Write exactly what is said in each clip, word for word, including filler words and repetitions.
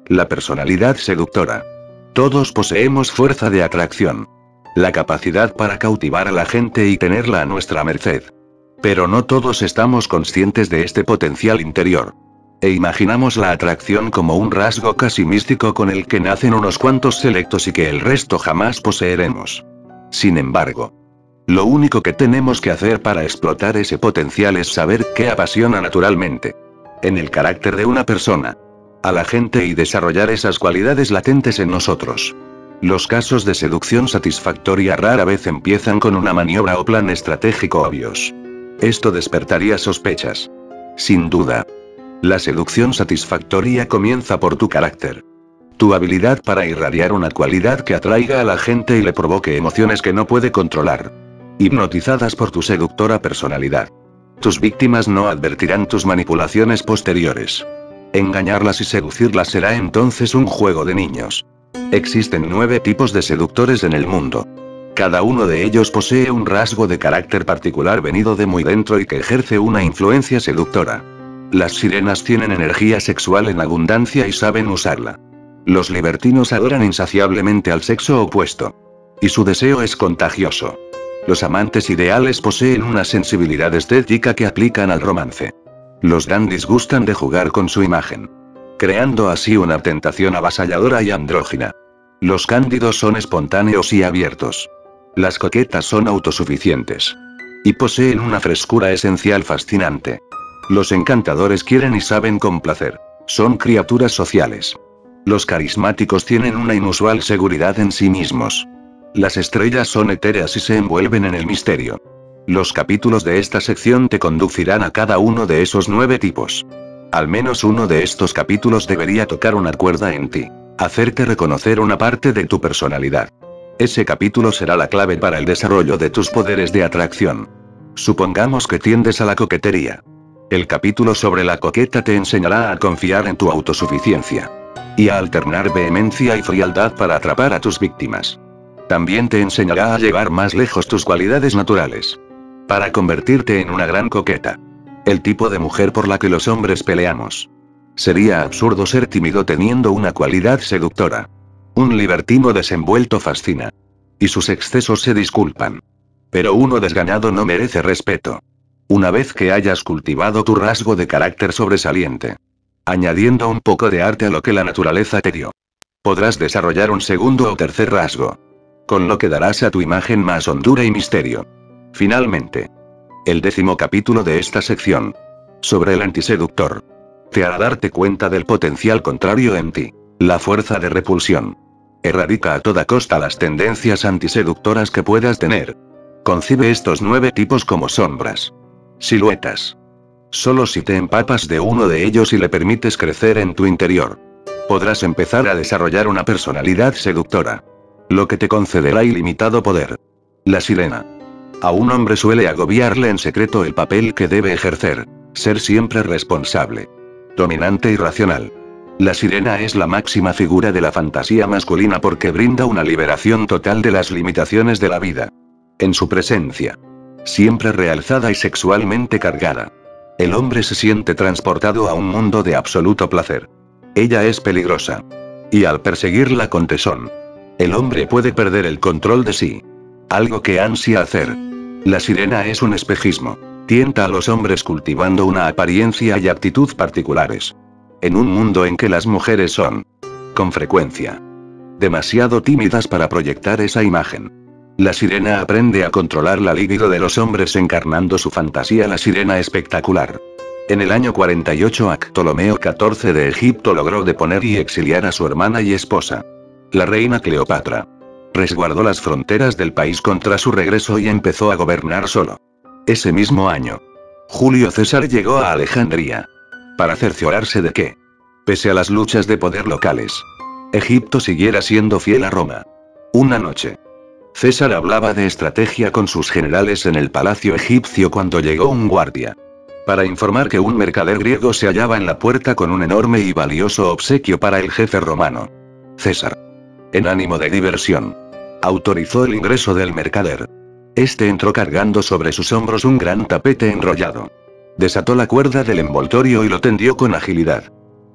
La personalidad seductora. Todos poseemos fuerza de atracción. La capacidad para cautivar a la gente y tenerla a nuestra merced. Pero no todos estamos conscientes de este potencial interior. E imaginamos la atracción como un rasgo casi místico con el que nacen unos cuantos selectos y que el resto jamás poseeremos. Sin embargo, lo único que tenemos que hacer para explotar ese potencial es saber qué apasiona naturalmente en el carácter de una persona, a la gente, y desarrollar esas cualidades latentes en nosotros. Los casos de seducción satisfactoria rara vez empiezan con una maniobra o plan estratégico obvios. Esto despertaría sospechas. Sin duda. La seducción satisfactoria comienza por tu carácter. Tu habilidad para irradiar una cualidad que atraiga a la gente y le provoque emociones que no puede controlar. Hipnotizadas por tu seductora personalidad. Tus víctimas no advertirán tus manipulaciones posteriores. Engañarlas y seducirlas será entonces un juego de niños. Existen nueve tipos de seductores en el mundo. Cada uno de ellos posee un rasgo de carácter particular venido de muy dentro y que ejerce una influencia seductora. Las sirenas tienen energía sexual en abundancia y saben usarla. Los libertinos adoran insaciablemente al sexo opuesto. Y su deseo es contagioso. Los amantes ideales poseen una sensibilidad estética que aplican al romance. Los dandis gustan de jugar con su imagen, creando así una tentación avasalladora y andrógina. Los cándidos son espontáneos y abiertos. Las coquetas son autosuficientes. Y poseen una frescura esencial fascinante. Los encantadores quieren y saben complacer. Son criaturas sociales. Los carismáticos tienen una inusual seguridad en sí mismos. Las estrellas son etéreas y se envuelven en el misterio. Los capítulos de esta sección te conducirán a cada uno de esos nueve tipos. Al menos uno de estos capítulos debería tocar una cuerda en ti, hacerte reconocer una parte de tu personalidad. Ese capítulo será la clave para el desarrollo de tus poderes de atracción. Supongamos que tiendes a la coquetería. El capítulo sobre la coqueta te enseñará a confiar en tu autosuficiencia. Y a alternar vehemencia y frialdad para atrapar a tus víctimas. También te enseñará a llevar más lejos tus cualidades naturales. Para convertirte en una gran coqueta. El tipo de mujer por la que los hombres peleamos. Sería absurdo ser tímido teniendo una cualidad seductora. Un libertino desenvuelto fascina. Y sus excesos se disculpan. Pero uno desgañado no merece respeto. Una vez que hayas cultivado tu rasgo de carácter sobresaliente, añadiendo un poco de arte a lo que la naturaleza te dio, podrás desarrollar un segundo o tercer rasgo, con lo que darás a tu imagen más hondura y misterio. Finalmente, el décimo capítulo de esta sección, sobre el antiseductor, te hará darte cuenta del potencial contrario en ti, la fuerza de repulsión. Erradica a toda costa las tendencias antiseductoras que puedas tener. Concibe estos nueve tipos como sombras. Siluetas. Solo si te empapas de uno de ellos y le permites crecer en tu interior, podrás empezar a desarrollar una personalidad seductora. Lo que te concederá ilimitado poder. La sirena. A un hombre suele agobiarle en secreto el papel que debe ejercer. Ser siempre responsable. Dominante y racional. La sirena es la máxima figura de la fantasía masculina porque brinda una liberación total de las limitaciones de la vida. En su presencia, siempre realzada y sexualmente cargada, el hombre se siente transportado a un mundo de absoluto placer. Ella es peligrosa. Y al perseguirla con tesón, el hombre puede perder el control de sí. Algo que ansia hacer. La sirena es un espejismo. Tienta a los hombres cultivando una apariencia y actitud particulares. En un mundo en que las mujeres son, con frecuencia, demasiado tímidas para proyectar esa imagen. La sirena aprende a controlar la libido de los hombres encarnando su fantasía, la sirena espectacular. En el año cuarenta y ocho Ptolomeo catorce de Egipto logró deponer y exiliar a su hermana y esposa, la reina Cleopatra. Resguardó las fronteras del país contra su regreso y empezó a gobernar solo. Ese mismo año, Julio César llegó a Alejandría, para cerciorarse de que, pese a las luchas de poder locales, Egipto siguiera siendo fiel a Roma. Una noche, César hablaba de estrategia con sus generales en el palacio egipcio cuando llegó un guardia, para informar que un mercader griego se hallaba en la puerta con un enorme y valioso obsequio para el jefe romano. César, en ánimo de diversión, autorizó el ingreso del mercader. Este entró cargando sobre sus hombros un gran tapete enrollado. Desató la cuerda del envoltorio y lo tendió con agilidad.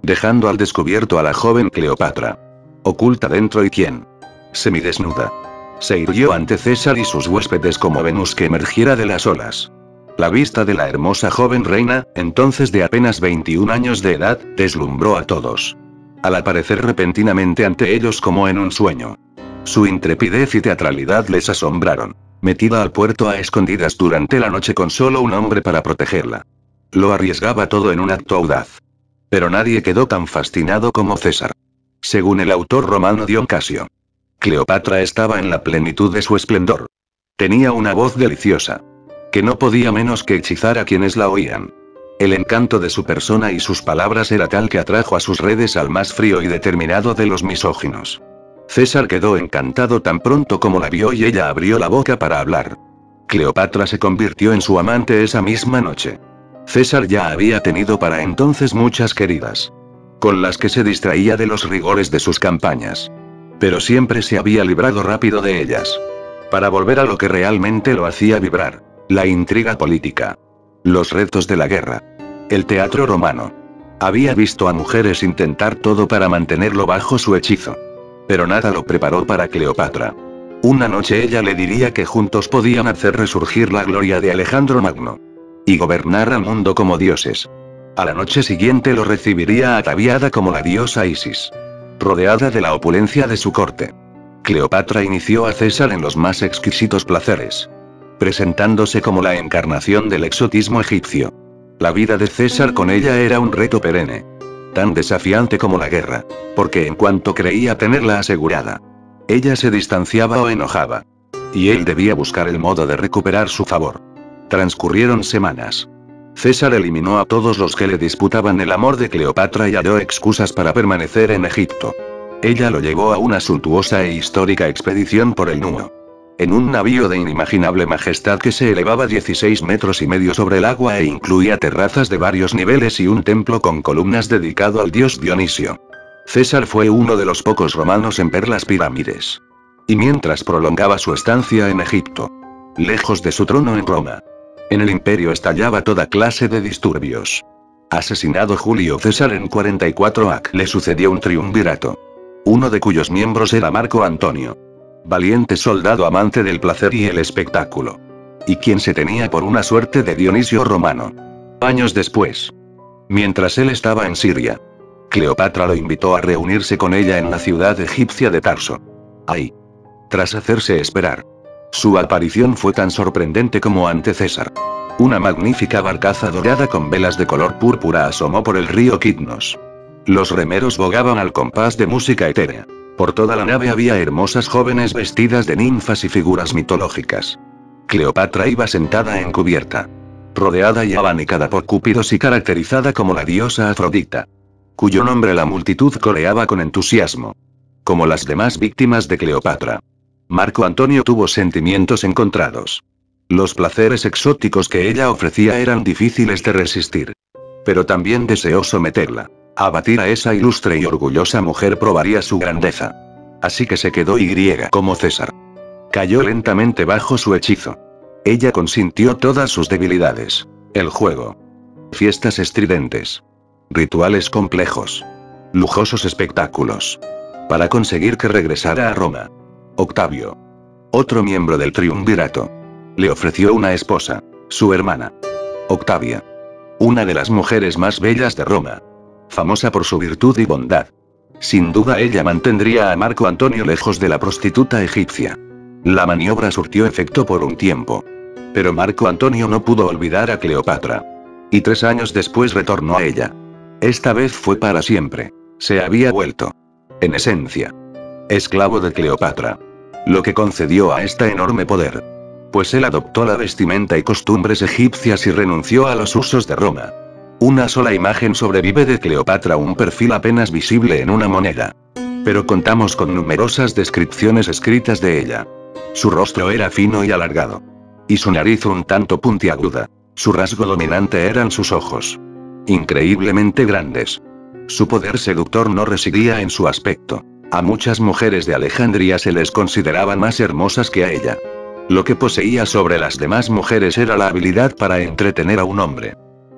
dejando al descubierto a la joven Cleopatra. Oculta dentro y quien, semidesnuda, se irguió ante César y sus huéspedes como Venus que emergiera de las olas. La vista de la hermosa joven reina, entonces de apenas veintiún años de edad, deslumbró a todos. Al aparecer repentinamente ante ellos como en un sueño. Su intrepidez y teatralidad les asombraron. Metida al puerto a escondidas durante la noche con solo un hombre para protegerla. Lo arriesgaba todo en un acto audaz. Pero nadie quedó tan fascinado como César. Según el autor romano Dion Casio, Cleopatra estaba en la plenitud de su esplendor. Tenía una voz deliciosa, que no podía menos que hechizar a quienes la oían. El encanto de su persona y sus palabras era tal que atrajo a sus redes al más frío y determinado de los misóginos. César quedó encantado tan pronto como la vio y ella abrió la boca para hablar. Cleopatra se convirtió en su amante esa misma noche. César ya había tenido para entonces muchas queridas, con las que se distraía de los rigores de sus campañas. Pero siempre se había librado rápido de ellas. Para volver a lo que realmente lo hacía vibrar: la intriga política, los retos de la guerra, el teatro romano. Había visto a mujeres intentar todo para mantenerlo bajo su hechizo. Pero nada lo preparó para Cleopatra. Una noche ella le diría que juntos podían hacer resurgir la gloria de Alejandro Magno. Y gobernar al mundo como dioses. A la noche siguiente lo recibiría ataviada como la diosa Isis. Rodeada de la opulencia de su corte. Cleopatra inició a César en los más exquisitos placeres. Presentándose como la encarnación del exotismo egipcio. La vida de César con ella era un reto perenne. Tan desafiante como la guerra. Porque en cuanto creía tenerla asegurada, ella se distanciaba o enojaba. Y él debía buscar el modo de recuperar su favor. Transcurrieron semanas. César eliminó a todos los que le disputaban el amor de Cleopatra y halló excusas para permanecer en Egipto. Ella lo llevó a una suntuosa e histórica expedición por el Nuo. En un navío de inimaginable majestad que se elevaba dieciséis metros y medio sobre el agua e incluía terrazas de varios niveles y un templo con columnas dedicado al dios Dionisio. César fue uno de los pocos romanos en ver las pirámides. Y mientras prolongaba su estancia en Egipto, lejos de su trono en Roma, en el imperio estallaba toda clase de disturbios. Asesinado Julio César en cuarenta y cuatro A C, le sucedió un triunvirato. Uno de cuyos miembros era Marco Antonio. Valiente soldado amante del placer y el espectáculo. Y quien se tenía por una suerte de Dionisio romano. Años después, mientras él estaba en Siria, Cleopatra lo invitó a reunirse con ella en la ciudad egipcia de Tarso. Ahí, tras hacerse esperar, su aparición fue tan sorprendente como ante César. Una magnífica barcaza dorada con velas de color púrpura asomó por el río Kitnos. Los remeros bogaban al compás de música etérea. Por toda la nave había hermosas jóvenes vestidas de ninfas y figuras mitológicas. Cleopatra iba sentada en cubierta, rodeada y abanicada por cúpidos y caracterizada como la diosa Afrodita, cuyo nombre la multitud coreaba con entusiasmo. Como las demás víctimas de Cleopatra, Marco Antonio tuvo sentimientos encontrados. Los placeres exóticos que ella ofrecía eran difíciles de resistir. Pero también deseó someterla. Abatir a esa ilustre y orgullosa mujer probaría su grandeza. Así que se quedó y griega como César. Cayó lentamente bajo su hechizo. Ella consintió todas sus debilidades. El juego. Fiestas estridentes. Rituales complejos. Lujosos espectáculos. Para conseguir que regresara a Roma. Octavio, otro miembro del triunvirato, le ofreció una esposa, su hermana. Octavia. Una de las mujeres más bellas de Roma. Famosa por su virtud y bondad. Sin duda ella mantendría a Marco Antonio lejos de la prostituta egipcia. La maniobra surtió efecto por un tiempo. Pero Marco Antonio no pudo olvidar a Cleopatra. Y tres años después retornó a ella. Esta vez fue para siempre. Se había vuelto, en esencia, esclavo de Cleopatra. Lo que concedió a esta enorme poder. Pues él adoptó la vestimenta y costumbres egipcias y renunció a los usos de Roma. Una sola imagen sobrevive de Cleopatra, un perfil apenas visible en una moneda. Pero contamos con numerosas descripciones escritas de ella. Su rostro era fino y alargado. Y su nariz un tanto puntiaguda. Su rasgo dominante eran sus ojos. Increíblemente grandes. Su poder seductor no residía en su aspecto. A muchas mujeres de Alejandría se les consideraban más hermosas que a ella. Lo que poseía sobre las demás mujeres era la habilidad para entretener a un hombre.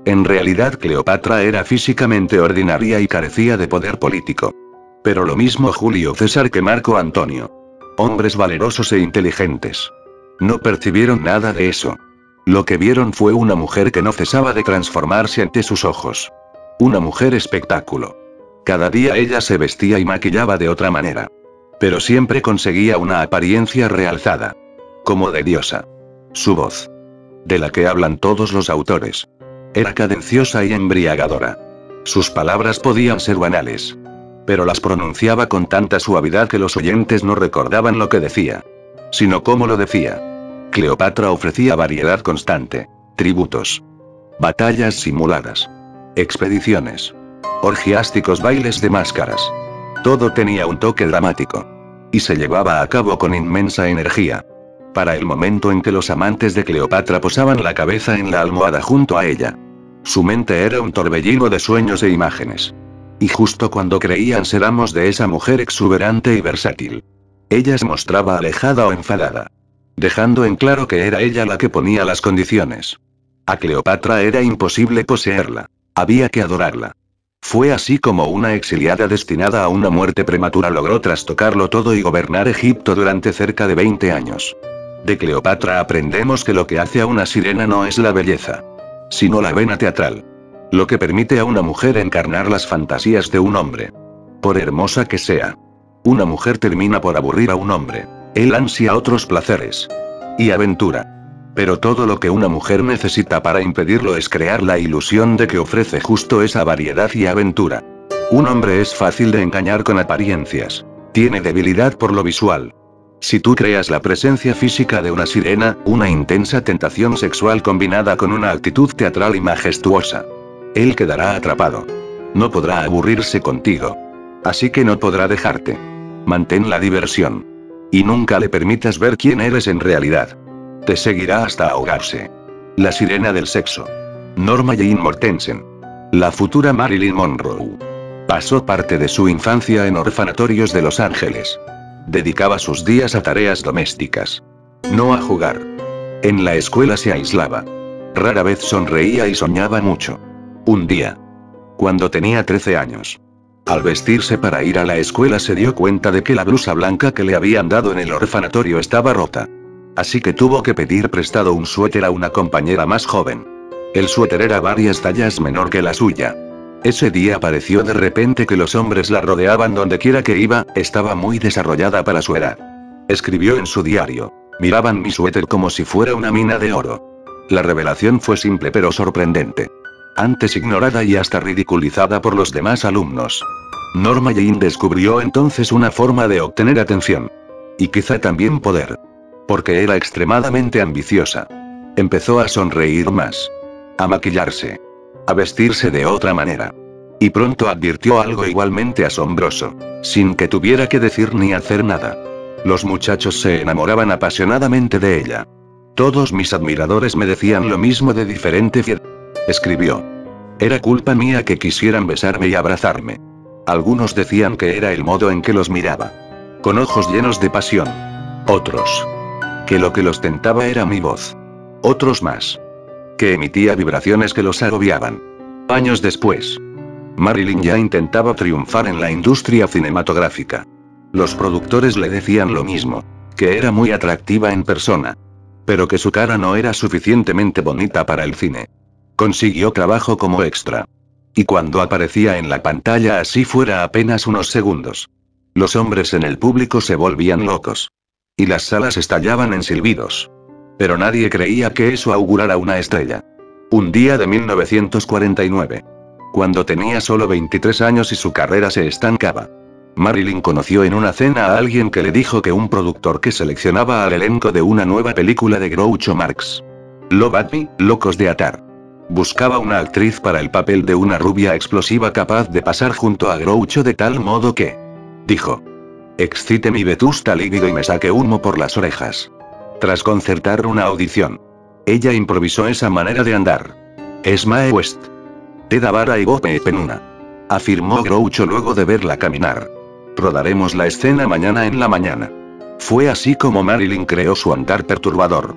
En realidad Cleopatra era físicamente ordinaria y carecía de poder político. Pero lo mismo Julio César que Marco Antonio. Hombres valerosos e inteligentes. No percibieron nada de eso. Lo que vieron fue una mujer que no cesaba de transformarse ante sus ojos. Una mujer espectáculo. Cada día ella se vestía y maquillaba de otra manera. Pero siempre conseguía una apariencia realzada. Como de diosa. Su voz. De la que hablan todos los autores. Era cadenciosa y embriagadora. Sus palabras podían ser banales. Pero las pronunciaba con tanta suavidad que los oyentes no recordaban lo que decía. Sino cómo lo decía. Cleopatra ofrecía variedad constante. Tributos. Batallas simuladas. Expediciones. Orgiásticos bailes de máscaras. Todo tenía un toque dramático. Y se llevaba a cabo con inmensa energía. Para el momento en que los amantes de Cleopatra posaban la cabeza en la almohada junto a ella. Su mente era un torbellino de sueños e imágenes. Y justo cuando creían ser amos de esa mujer exuberante y versátil. Ella se mostraba alejada o enfadada. Dejando en claro que era ella la que ponía las condiciones. A Cleopatra era imposible poseerla. Había que adorarla. Fue así como una exiliada destinada a una muerte prematura logró trastocarlo todo y gobernar Egipto durante cerca de veinte años. De Cleopatra aprendemos que lo que hace a una sirena no es la belleza, sino la vena teatral. Lo que permite a una mujer encarnar las fantasías de un hombre. Por hermosa que sea. Una mujer termina por aburrir a un hombre. Él ansia otros placeres. Y aventura. Pero todo lo que una mujer necesita para impedirlo es crear la ilusión de que ofrece justo esa variedad y aventura. Un hombre es fácil de engañar con apariencias. Tiene debilidad por lo visual. Si tú creas la presencia física de una sirena, una intensa tentación sexual combinada con una actitud teatral y majestuosa. Él quedará atrapado. No podrá aburrirse contigo. Así que no podrá dejarte. Mantén la diversión. Y nunca le permitas ver quién eres en realidad. Te seguirá hasta ahogarse. La sirena del sexo. Norma Jean Mortensen. La futura Marilyn Monroe. Pasó parte de su infancia en orfanatorios de Los Ángeles. Dedicaba sus días a tareas domésticas. No a jugar. En la escuela se aislaba. Rara vez sonreía y soñaba mucho. Un día. Cuando tenía trece años. Al vestirse para ir a la escuela se dio cuenta de que la blusa blanca que le habían dado en el orfanatorio estaba rota. Así que tuvo que pedir prestado un suéter a una compañera más joven. El suéter era varias tallas menor que la suya. Ese día pareció de repente que los hombres la rodeaban donde quiera que iba, estaba muy desarrollada para su edad. Escribió en su diario. Miraban mi suéter como si fuera una mina de oro. La revelación fue simple pero sorprendente. Antes ignorada y hasta ridiculizada por los demás alumnos. Norma Jean descubrió entonces una forma de obtener atención. Y quizá también poder. Porque era extremadamente ambiciosa. Empezó a sonreír más. A maquillarse. A vestirse de otra manera. Y pronto advirtió algo igualmente asombroso. Sin que tuviera que decir ni hacer nada. Los muchachos se enamoraban apasionadamente de ella. Todos mis admiradores me decían lo mismo de diferente fiel. Escribió. Era culpa mía que quisieran besarme y abrazarme. Algunos decían que era el modo en que los miraba. Con ojos llenos de pasión. Otros. Que lo que los tentaba era mi voz. Otros más. Que emitía vibraciones que los agobiaban. Años después. Marilyn ya intentaba triunfar en la industria cinematográfica. Los productores le decían lo mismo. Que era muy atractiva en persona. Pero que su cara no era suficientemente bonita para el cine. Consiguió trabajo como extra. Y cuando aparecía en la pantalla así fuera apenas unos segundos. Los hombres en el público se volvían locos. Y las salas estallaban en silbidos. Pero nadie creía que eso augurara una estrella. Un día de mil novecientos cuarenta y nueve. Cuando tenía solo veintitrés años y su carrera se estancaba. Marilyn conoció en una cena a alguien que le dijo que un productor que seleccionaba al elenco de una nueva película de Groucho Marx. Love Actually, Locos de Atar. Buscaba una actriz para el papel de una rubia explosiva capaz de pasar junto a Groucho de tal modo que, dijo, excite mi vetusta líbido y me saque humo por las orejas. Tras concertar una audición, ella improvisó esa manera de andar. Es Mae West. Te da vara y bope penuna. Afirmó Groucho luego de verla caminar. Rodaremos la escena mañana en la mañana. Fue así como Marilyn creó su andar perturbador.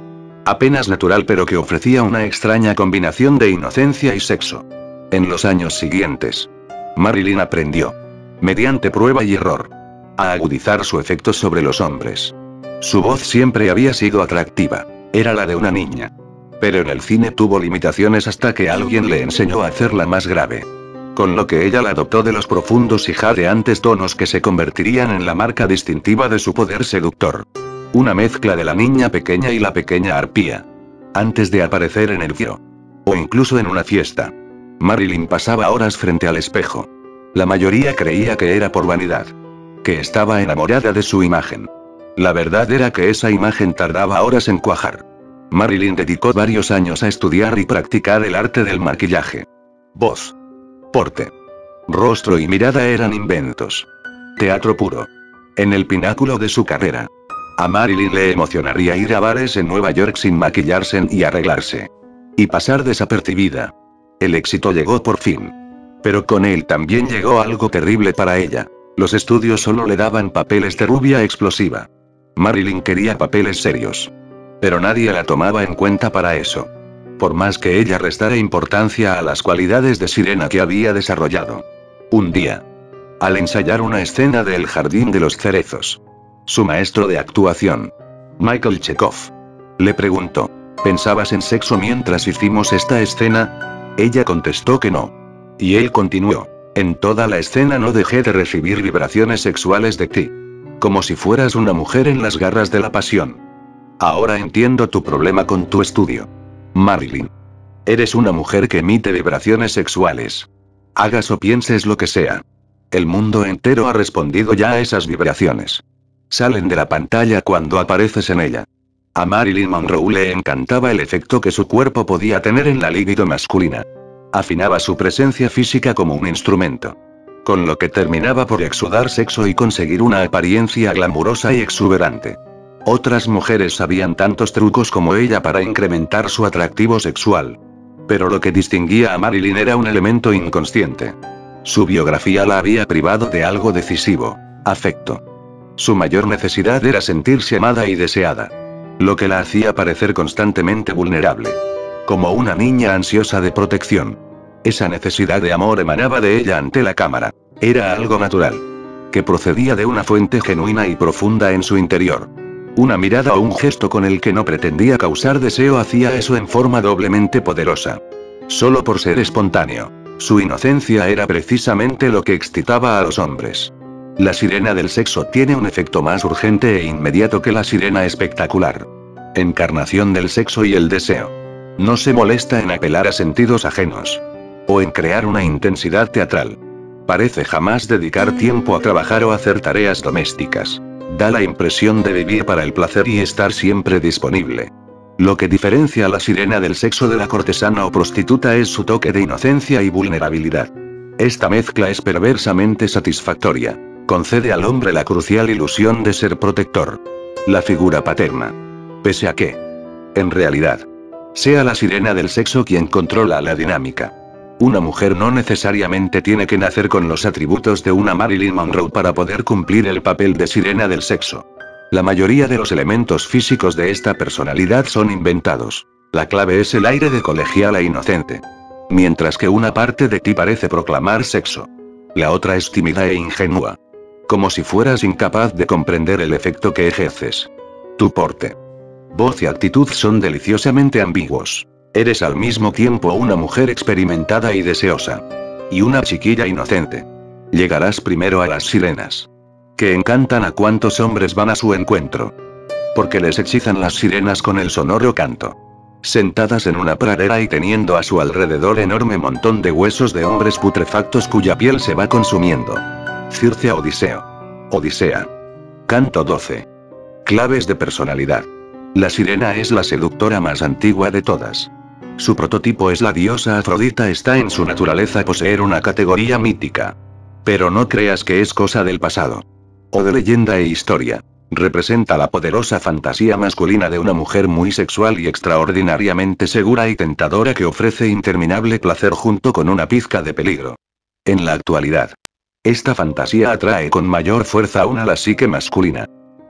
Apenas natural, pero que ofrecía una extraña combinación de inocencia y sexo. En los años siguientes, Marilyn aprendió, mediante prueba y error, a agudizar su efecto sobre los hombres. Su voz siempre había sido atractiva. Era la de una niña. Pero en el cine tuvo limitaciones hasta que alguien le enseñó a hacerla más grave. Con lo que ella la adoptó de los profundos y jadeantes tonos que se convertirían en la marca distintiva de su poder seductor. Una mezcla de la niña pequeña y la pequeña arpía. Antes de aparecer en el giro. O incluso en una fiesta. Marilyn pasaba horas frente al espejo. La mayoría creía que era por vanidad. Que estaba enamorada de su imagen. La verdad era que esa imagen tardaba horas en cuajar. Marilyn dedicó varios años a estudiar y practicar el arte del maquillaje. Voz, porte, rostro y mirada eran inventos. Teatro puro. En el pináculo de su carrera. A Marilyn le emocionaría ir a bares en Nueva York sin maquillarse y arreglarse. Y pasar desapercibida. El éxito llegó por fin. Pero con él también llegó algo terrible para ella. Los estudios solo le daban papeles de rubia explosiva. Marilyn quería papeles serios. Pero nadie la tomaba en cuenta para eso. Por más que ella restara importancia a las cualidades de sirena que había desarrollado. Un día, al ensayar una escena de El Jardín de los Cerezos, su maestro de actuación, Michael Chekhov, le preguntó, ¿pensabas en sexo mientras hicimos esta escena? Ella contestó que no. Y él continuó, en toda la escena no dejé de recibir vibraciones sexuales de ti. Como si fueras una mujer en las garras de la pasión. Ahora entiendo tu problema con tu estudio. Marilyn. Eres una mujer que emite vibraciones sexuales. Hagas o pienses lo que sea. El mundo entero ha respondido ya a esas vibraciones. Salen de la pantalla cuando apareces en ella. A Marilyn Monroe le encantaba el efecto que su cuerpo podía tener en la libido masculina. Afinaba su presencia física como un instrumento. Con lo que terminaba por exudar sexo y conseguir una apariencia glamurosa y exuberante. Otras mujeres sabían tantos trucos como ella para incrementar su atractivo sexual. Pero lo que distinguía a Marilyn era un elemento inconsciente. Su biografía la había privado de algo decisivo: afecto. Su mayor necesidad era sentirse amada y deseada. Lo que la hacía parecer constantemente vulnerable. Como una niña ansiosa de protección. Esa necesidad de amor emanaba de ella ante la cámara. Era algo natural. Que procedía de una fuente genuina y profunda en su interior. Una mirada o un gesto con el que no pretendía causar deseo hacía eso en forma doblemente poderosa. Solo por ser espontáneo. Su inocencia era precisamente lo que excitaba a los hombres. La sirena del sexo tiene un efecto más urgente e inmediato que la sirena espectacular. Encarnación del sexo y el deseo. No se molesta en apelar a sentidos ajenos. O en crear una intensidad teatral. Parece jamás dedicar tiempo a trabajar o hacer tareas domésticas. Da la impresión de vivir para el placer y estar siempre disponible. Lo que diferencia a la sirena del sexo de la cortesana o prostituta es su toque de inocencia y vulnerabilidad. Esta mezcla es perversamente satisfactoria. Concede al hombre la crucial ilusión de ser protector. La figura paterna. Pese a que, en realidad, sea la sirena del sexo quien controla la dinámica. Una mujer no necesariamente tiene que nacer con los atributos de una Marilyn Monroe para poder cumplir el papel de sirena del sexo. La mayoría de los elementos físicos de esta personalidad son inventados. La clave es el aire de colegiala e inocente. Mientras que una parte de ti parece proclamar sexo. La otra es tímida e ingenua. Como si fueras incapaz de comprender el efecto que ejerces. Tu porte, voz y actitud son deliciosamente ambiguos. Eres al mismo tiempo una mujer experimentada y deseosa. Y una chiquilla inocente. Llegarás primero a las sirenas. Que encantan a cuantos hombres van a su encuentro. Porque les hechizan las sirenas con el sonoro canto. Sentadas en una pradera y teniendo a su alrededor enorme montón de huesos de hombres putrefactos cuya piel se va consumiendo. Circe Odiseo. Odisea. Canto doce. Claves de personalidad. La sirena es la seductora más antigua de todas. Su prototipo es la diosa Afrodita. Está en su naturaleza poseer una categoría mítica. Pero no creas que es cosa del pasado. O de leyenda e historia. Representa la poderosa fantasía masculina de una mujer muy sexual y extraordinariamente segura y tentadora que ofrece interminable placer junto con una pizca de peligro. En la actualidad, esta fantasía atrae con mayor fuerza aún a la psique masculina.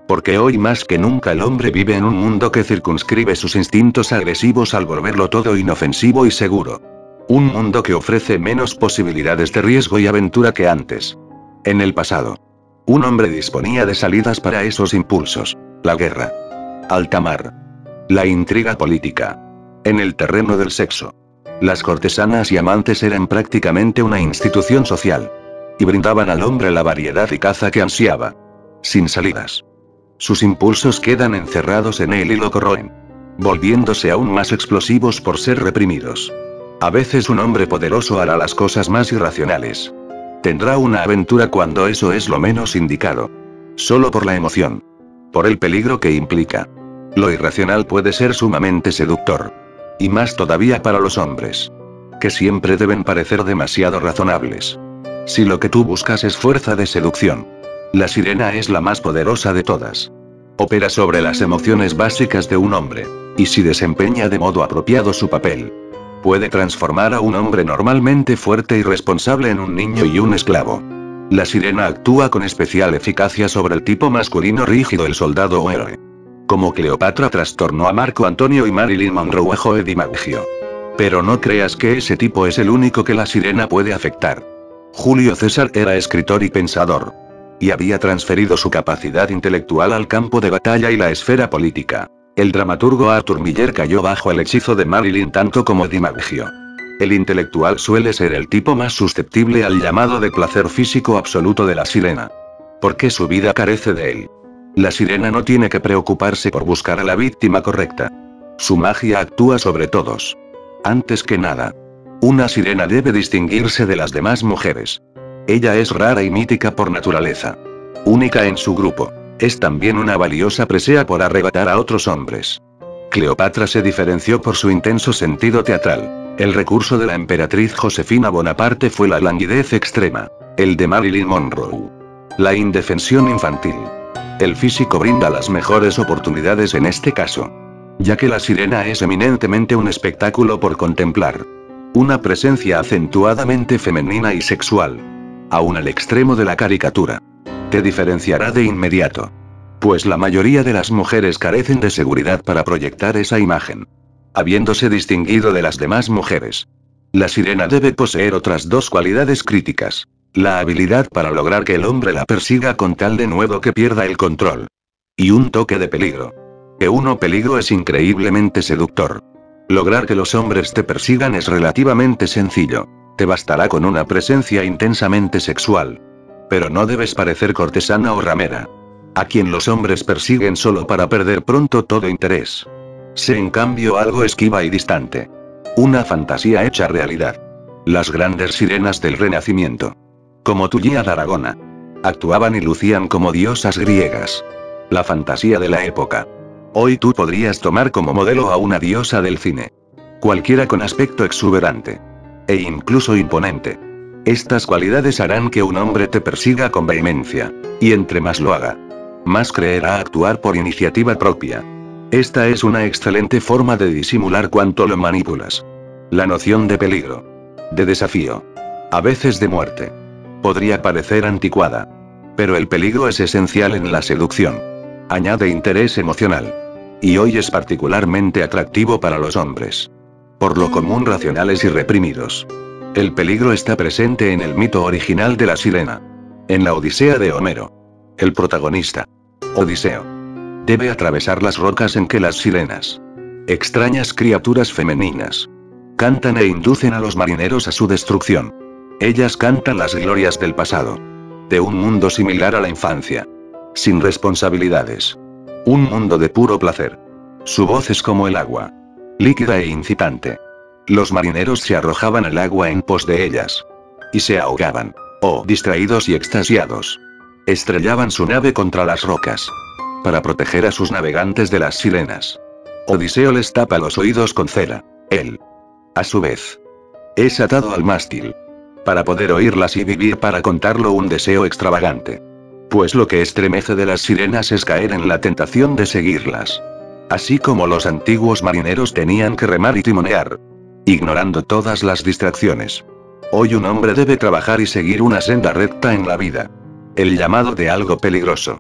Porque hoy más que nunca el hombre vive en un mundo que circunscribe sus instintos agresivos al volverlo todo inofensivo y seguro. Un mundo que ofrece menos posibilidades de riesgo y aventura que antes. En el pasado, un hombre disponía de salidas para esos impulsos. La guerra. Alta mar. La intriga política. En el terreno del sexo. Las cortesanas y amantes eran prácticamente una institución social. Y brindaban al hombre la variedad y caza que ansiaba. Sin salidas. Sus impulsos quedan encerrados en él y lo corroen. Volviéndose aún más explosivos por ser reprimidos. A veces un hombre poderoso hará las cosas más irracionales. Tendrá una aventura cuando eso es lo menos indicado. Solo por la emoción. Por el peligro que implica. Lo irracional puede ser sumamente seductor. Y más todavía para los hombres. Que siempre deben parecer demasiado razonables. Si lo que tú buscas es fuerza de seducción. La sirena es la más poderosa de todas. Opera sobre las emociones básicas de un hombre. Y si desempeña de modo apropiado su papel, puede transformar a un hombre normalmente fuerte y responsable en un niño y un esclavo. La sirena actúa con especial eficacia sobre el tipo masculino rígido, el soldado o héroe. Como Cleopatra trastornó a Marco Antonio y Marilyn Monroe a Joe DiMaggio. Pero no creas que ese tipo es el único que la sirena puede afectar. Julio César era escritor y pensador. Y había transferido su capacidad intelectual al campo de batalla y la esfera política. El dramaturgo Arthur Miller cayó bajo el hechizo de Marilyn tanto como DiMaggio. El intelectual suele ser el tipo más susceptible al llamado de placer físico absoluto de la sirena. Porque su vida carece de él. La sirena no tiene que preocuparse por buscar a la víctima correcta. Su magia actúa sobre todos. Antes que nada, una sirena debe distinguirse de las demás mujeres. Ella es rara y mítica por naturaleza. Única en su grupo. Es también una valiosa presea por arrebatar a otros hombres. Cleopatra se diferenció por su intenso sentido teatral. El recurso de la emperatriz Josefina Bonaparte fue la languidez extrema. El de Marilyn Monroe. La indefensión infantil. El físico brinda las mejores oportunidades en este caso. Ya que la sirena es eminentemente un espectáculo por contemplar. Una presencia acentuadamente femenina y sexual. Aún al extremo de la caricatura. Te diferenciará de inmediato. Pues la mayoría de las mujeres carecen de seguridad para proyectar esa imagen. Habiéndose distinguido de las demás mujeres. La sirena debe poseer otras dos cualidades críticas. La habilidad para lograr que el hombre la persiga con tal de nuevo que pierda el control. Y un toque de peligro. Que uno peligro es increíblemente seductor. Lograr que los hombres te persigan es relativamente sencillo. Te bastará con una presencia intensamente sexual. Pero no debes parecer cortesana o ramera. A quien los hombres persiguen solo para perder pronto todo interés. Sé en cambio algo esquiva y distante. Una fantasía hecha realidad. Las grandes sirenas del Renacimiento. Como Tullia de Aragona. Actuaban y lucían como diosas griegas. La fantasía de la época. Hoy tú podrías tomar como modelo a una diosa del cine. Cualquiera con aspecto exuberante. E incluso imponente. Estas cualidades harán que un hombre te persiga con vehemencia. Y entre más lo haga, más creerá actuar por iniciativa propia. Esta es una excelente forma de disimular cuanto lo manipulas. La noción de peligro. De desafío. A veces de muerte. Podría parecer anticuada. Pero el peligro es esencial en la seducción. Añade interés emocional. Y hoy es particularmente atractivo para los hombres. Por lo común racionales y reprimidos. El peligro está presente en el mito original de la sirena. En la Odisea de Homero. El protagonista, Odiseo, debe atravesar las rocas en que las sirenas, extrañas criaturas femeninas, cantan e inducen a los marineros a su destrucción. Ellas cantan las glorias del pasado. De un mundo similar a la infancia. Sin responsabilidades. Un mundo de puro placer. Su voz es como el agua. Líquida e incitante. Los marineros se arrojaban al agua en pos de ellas. Y se ahogaban. O, distraídos y extasiados, estrellaban su nave contra las rocas. Para proteger a sus navegantes de las sirenas. Odiseo les tapa los oídos con cera. Él, a su vez, es atado al mástil. Para poder oírlas y vivir para contarlo un deseo extravagante. Pues lo que estremece de las sirenas es caer en la tentación de seguirlas. Así como los antiguos marineros tenían que remar y timonear. Ignorando todas las distracciones. Hoy un hombre debe trabajar y seguir una senda recta en la vida. El llamado de algo peligroso.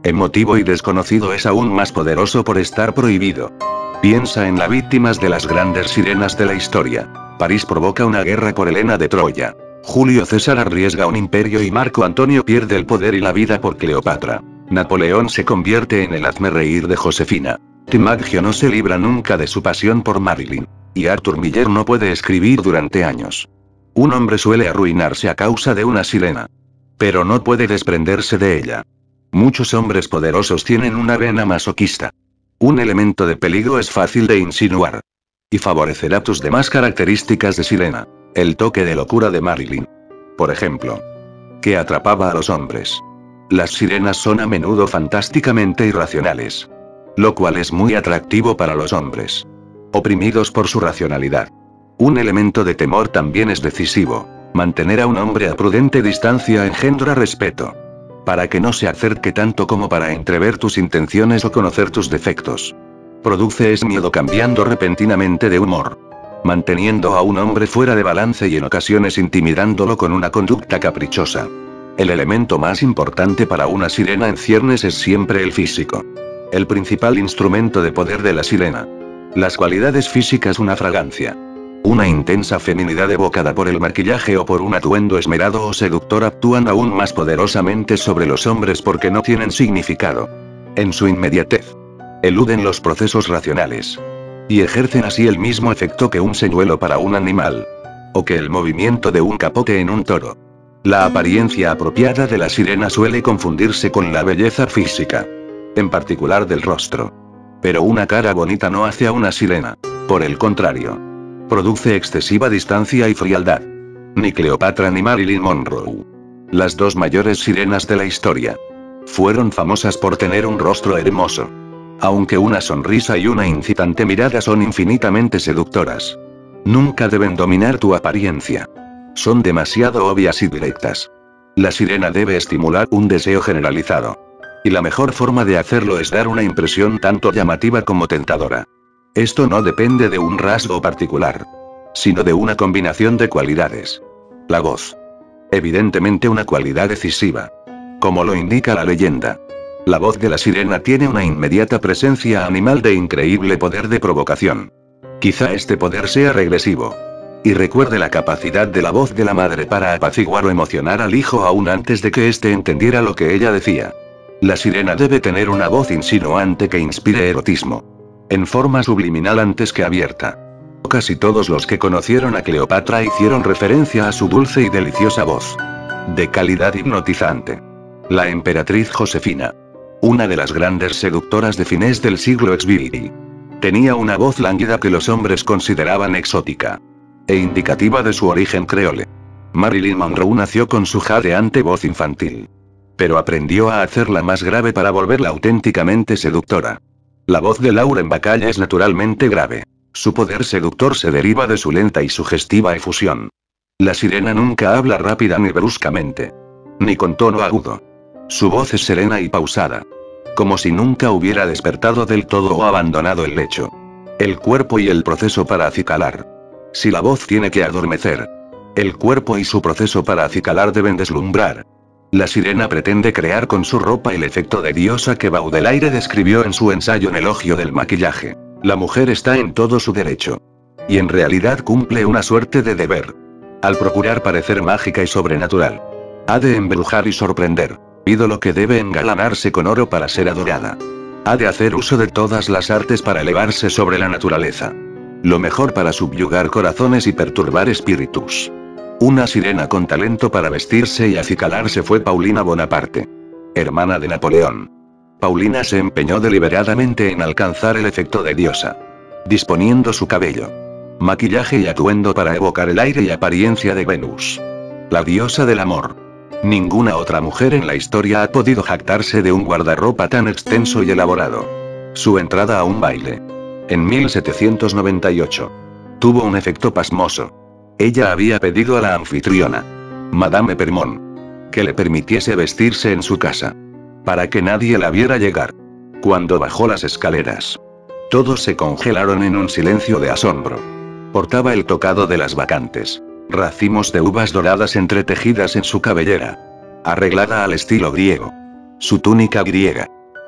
Emotivo y desconocido es aún más poderoso por estar prohibido. Piensa en las víctimas de las grandes sirenas de la historia. París provoca una guerra por Helena de Troya. Julio César arriesga un imperio y Marco Antonio pierde el poder y la vida por Cleopatra. Napoleón se convierte en el hazmerreír de Josefina. Timaggio no se libra nunca de su pasión por Marilyn. Y Arthur Miller no puede escribir durante años. Un hombre suele arruinarse a causa de una sirena. Pero no puede desprenderse de ella. Muchos hombres poderosos tienen una vena masoquista. Un elemento de peligro es fácil de insinuar. Y favorecerá tus demás características de sirena. El toque de locura de Marilyn. Por ejemplo. Que atrapaba a los hombres. Las sirenas son a menudo fantásticamente irracionales. Lo cual es muy atractivo para los hombres. Oprimidos por su racionalidad. Un elemento de temor también es decisivo. Mantener a un hombre a prudente distancia engendra respeto. Para que no se acerque tanto como para entrever tus intenciones o conocer tus defectos. Produce es miedo cambiando repentinamente de humor. Manteniendo a un hombre fuera de balance y en ocasiones intimidándolo con una conducta caprichosa. El elemento más importante para una sirena en ciernes es siempre el físico. El principal instrumento de poder de la sirena. Las cualidades físicas, una fragancia. Una intensa feminidad evocada por el maquillaje o por un atuendo esmerado o seductor actúan aún más poderosamente sobre los hombres porque no tienen significado. En su inmediatez. Eluden los procesos racionales. Y ejercen así el mismo efecto que un señuelo para un animal. O que el movimiento de un capote en un toro. La apariencia apropiada de la sirena suele confundirse con la belleza física. En particular del rostro. Pero una cara bonita no hace a una sirena. Por el contrario. Produce excesiva distancia y frialdad. Ni Cleopatra ni Marilyn Monroe. Las dos mayores sirenas de la historia. Fueron famosas por tener un rostro hermoso. Aunque una sonrisa y una incitante mirada son infinitamente seductoras. Nunca deben dominar tu apariencia. Son demasiado obvias y directas. La sirena debe estimular un deseo generalizado. Y la mejor forma de hacerlo es dar una impresión tanto llamativa como tentadora. Esto no depende de un rasgo particular, sino de una combinación de cualidades. La voz. Evidentemente una cualidad decisiva. Como lo indica la leyenda. La voz de la sirena tiene una inmediata presencia animal de increíble poder de provocación. Quizá este poder sea regresivo. Y recuerde la capacidad de la voz de la madre para apaciguar o emocionar al hijo aún antes de que éste entendiera lo que ella decía. La sirena debe tener una voz insinuante que inspire erotismo. En forma subliminal antes que abierta. Casi todos los que conocieron a Cleopatra hicieron referencia a su dulce y deliciosa voz. De calidad hipnotizante. La emperatriz Josefina. Una de las grandes seductoras de fines del siglo sexto. Tenía una voz lánguida que los hombres consideraban exótica. E indicativa de su origen creole. Marilyn Monroe nació con su jadeante voz infantil. Pero aprendió a hacerla más grave para volverla auténticamente seductora. La voz de Lauren Bacall es naturalmente grave. Su poder seductor se deriva de su lenta y sugestiva efusión. La sirena nunca habla rápida ni bruscamente. Ni con tono agudo. Su voz es serena y pausada. Como si nunca hubiera despertado del todo o abandonado el lecho. El cuerpo y el proceso para acicalar. Si la voz tiene que adormecer. El cuerpo y su proceso para acicalar deben deslumbrar. La sirena pretende crear con su ropa el efecto de diosa que Baudelaire describió en su ensayo en elogio del maquillaje. La mujer está en todo su derecho. Y en realidad cumple una suerte de deber. Al procurar parecer mágica y sobrenatural. Ha de embrujar y sorprender. Ídolo que debe engalanarse con oro para ser adorada. Ha de hacer uso de todas las artes para elevarse sobre la naturaleza. Lo mejor para subyugar corazones y perturbar espíritus. Una sirena con talento para vestirse y acicalarse fue Paulina Bonaparte. Hermana de Napoleón. Paulina se empeñó deliberadamente en alcanzar el efecto de diosa. Disponiendo su cabello, maquillaje y atuendo para evocar el aire y apariencia de Venus. La diosa del amor. Ninguna otra mujer en la historia ha podido jactarse de un guardarropa tan extenso y elaborado. Su entrada a un baile. En mil setecientos noventa y ocho. Tuvo un efecto pasmoso. Ella había pedido a la anfitriona, Madame Epermont, que le permitiese vestirse en su casa. Para que nadie la viera llegar. Cuando bajó las escaleras. Todos se congelaron en un silencio de asombro. Portaba el tocado de las bacantes. Racimos de uvas doradas entretejidas en su cabellera. Arreglada al estilo griego. Su túnica griega.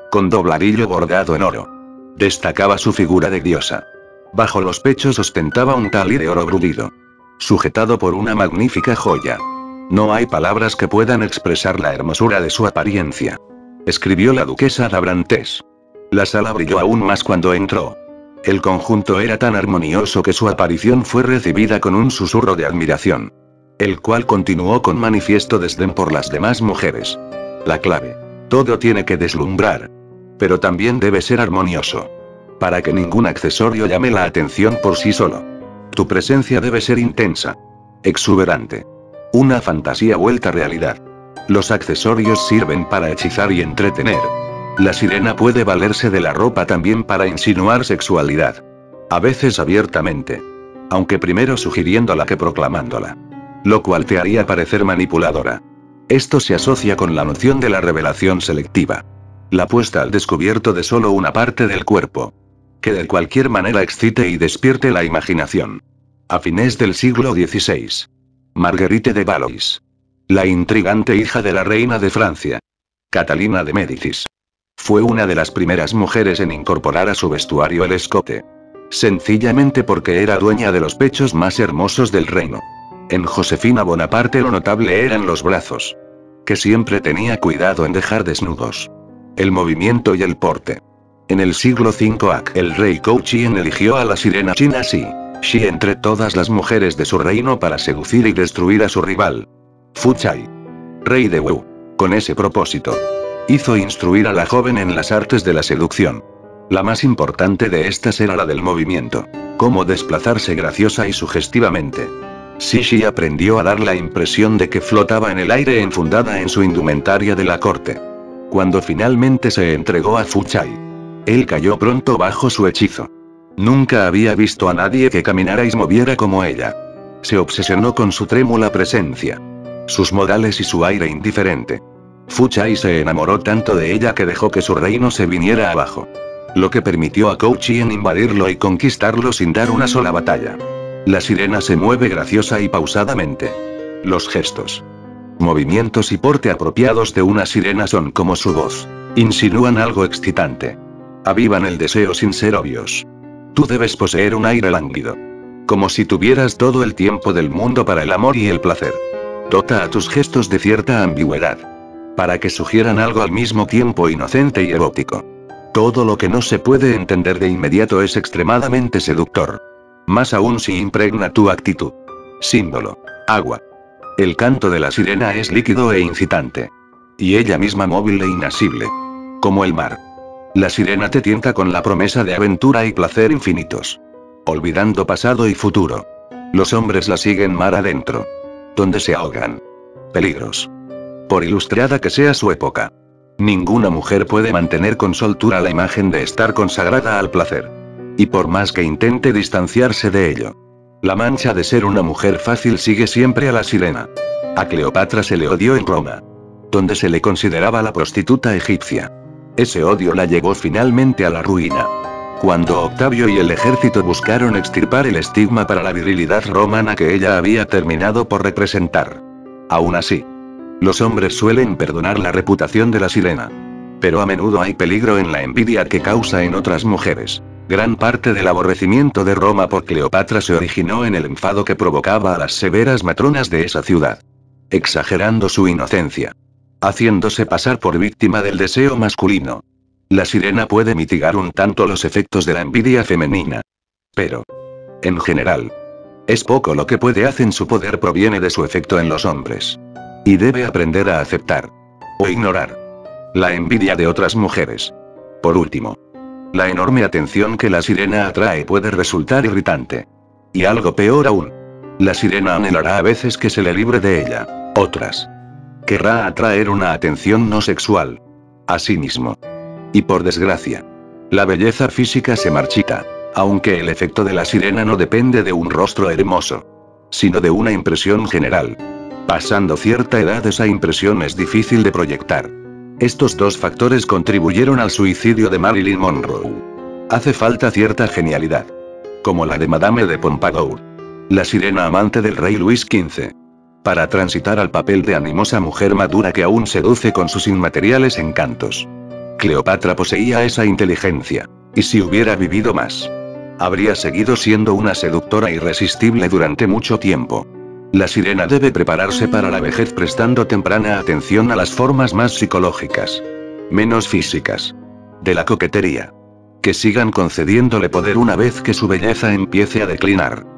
con dobladillo bordado en oro. Destacaba su figura de diosa. Bajo los pechos ostentaba un talí de oro brulido, sujetado por una magnífica joya. No hay palabras que puedan expresar la hermosura de su apariencia, escribió la duquesa d'Abrantes. La sala brilló aún más cuando entró. El conjunto era tan armonioso que su aparición fue recibida con un susurro de admiración, el cual continuó con manifiesto desdén por las demás mujeres. La clave. Todo tiene que deslumbrar, pero también debe ser armonioso, para que ningún accesorio llame la atención por sí solo. Tu presencia debe ser intensa, exuberante, una fantasía vuelta realidad. Los accesorios sirven para hechizar y entretener. La sirena puede valerse de la ropa también para insinuar sexualidad, a veces abiertamente, aunque primero sugiriéndola que proclamándola, lo cual te haría parecer manipuladora. Esto se asocia con la noción de la revelación selectiva, la puesta al descubierto de solo una parte del cuerpo, que de cualquier manera excite y despierte la imaginación. A fines del siglo dieciséis, Marguerite de Valois, la intrigante hija de la reina de Francia, Catalina de Médicis, fue una de las primeras mujeres en incorporar a su vestuario el escote, sencillamente porque era dueña de los pechos más hermosos del reino. En Josefina Bonaparte lo notable eran los brazos, que siempre tenía cuidado en dejar desnudos, el movimiento y el porte. En el siglo cinco A C, el rey Kouchien eligió a la sirena china Xi Shi entre todas las mujeres de su reino para seducir y destruir a su rival, Fu Chai, rey de Wu. Con ese propósito, hizo instruir a la joven en las artes de la seducción. La más importante de estas era la del movimiento, cómo desplazarse graciosa y sugestivamente. Xi Shi aprendió a dar la impresión de que flotaba en el aire enfundada en su indumentaria de la corte. Cuando finalmente se entregó a Fu Chai, él cayó pronto bajo su hechizo. Nunca había visto a nadie que caminara y moviera como ella. Se obsesionó con su trémula presencia, sus modales y su aire indiferente. Fu Chai se enamoró tanto de ella que dejó que su reino se viniera abajo, lo que permitió a Kouchien invadirlo y conquistarlo sin dar una sola batalla. La sirena se mueve graciosa y pausadamente. Los gestos, movimientos y porte apropiados de una sirena son como su voz, insinúan algo excitante, avivan el deseo sin ser obvios. Tú debes poseer un aire lánguido, como si tuvieras todo el tiempo del mundo para el amor y el placer. Dota a tus gestos de cierta ambigüedad, para que sugieran algo al mismo tiempo inocente y erótico. Todo lo que no se puede entender de inmediato es extremadamente seductor, más aún si impregna tu actitud. Símbolo: agua. El canto de la sirena es líquido e incitante, y ella misma móvil e inasible, como el mar. La sirena te tienta con la promesa de aventura y placer infinitos, olvidando pasado y futuro. Los hombres la siguen mar adentro, donde se ahogan. Peligros. Por ilustrada que sea su época, ninguna mujer puede mantener con soltura la imagen de estar consagrada al placer. Y por más que intente distanciarse de ello, la mancha de ser una mujer fácil sigue siempre a la sirena. A Cleopatra se le odió en Roma, donde se le consideraba la prostituta egipcia. Ese odio la llevó finalmente a la ruina, cuando Octavio y el ejército buscaron extirpar el estigma para la virilidad romana que ella había terminado por representar. Aún así, los hombres suelen perdonar la reputación de la sirena, pero a menudo hay peligro en la envidia que causa en otras mujeres. Gran parte del aborrecimiento de Roma por Cleopatra se originó en el enfado que provocaba a las severas matronas de esa ciudad, exagerando su inocencia, haciéndose pasar por víctima del deseo masculino. La sirena puede mitigar un tanto los efectos de la envidia femenina, pero, en general, es poco lo que puede hacer. Su poder proviene de su efecto en los hombres, y debe aprender a aceptar, o ignorar, la envidia de otras mujeres. Por último, la enorme atención que la sirena atrae puede resultar irritante. Y algo peor aún, la sirena anhelará a veces que se le libre de ella. Otras, querrá atraer una atención no sexual a sí mismo. Y por desgracia, la belleza física se marchita, aunque el efecto de la sirena no depende de un rostro hermoso, sino de una impresión general. Pasando cierta edad, esa impresión es difícil de proyectar. Estos dos factores contribuyeron al suicidio de Marilyn Monroe. Hace falta cierta genialidad, como la de Madame de Pompadour, la sirena amante del rey Luis quince, para transitar al papel de animosa mujer madura que aún seduce con sus inmateriales encantos. Cleopatra poseía esa inteligencia. Y si hubiera vivido más, habría seguido siendo una seductora irresistible durante mucho tiempo. La sirena debe prepararse para la vejez prestando temprana atención a las formas más psicológicas, menos físicas, de la coquetería. Que sigan concediéndole poder una vez que su belleza empiece a declinar.